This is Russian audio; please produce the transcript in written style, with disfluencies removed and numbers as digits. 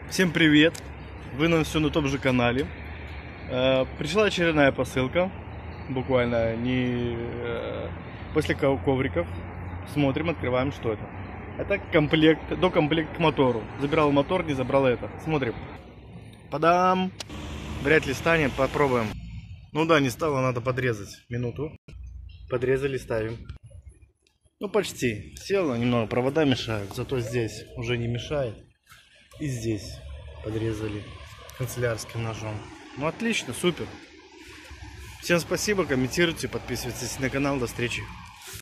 Всем привет! Вы на все на том же канале. Пришла очередная посылка. Буквально не после ковриков. Смотрим, открываем, что это. Это комплект, докомплект к мотору. Забирал мотор, не забрал это. Смотрим. Падам! Вряд ли станет, попробуем. Ну да, не стало, надо подрезать. Минуту. Подрезали, ставим. Ну почти. Села, немного провода мешают, зато здесь уже не мешает. И здесь подрезали канцелярским ножом. Ну отлично, супер. Всем спасибо, комментируйте, подписывайтесь на канал. До встречи.